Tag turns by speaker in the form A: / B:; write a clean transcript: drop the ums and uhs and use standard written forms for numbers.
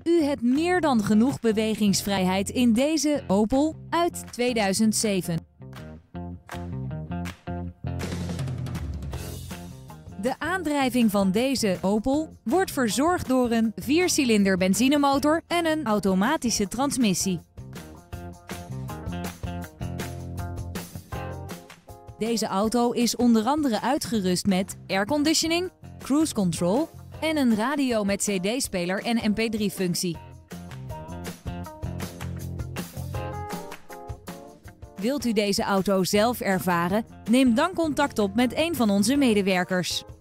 A: U hebt meer dan genoeg bewegingsvrijheid in deze Opel uit 2007. De aandrijving van deze Opel wordt verzorgd door een 4-cilinder benzinemotor en een automatische transmissie. Deze auto is onder andere uitgerust met airconditioning, cruise control en een radio met CD-speler en MP3-functie. Wilt u deze auto zelf ervaren? Neem dan contact op met een van onze medewerkers.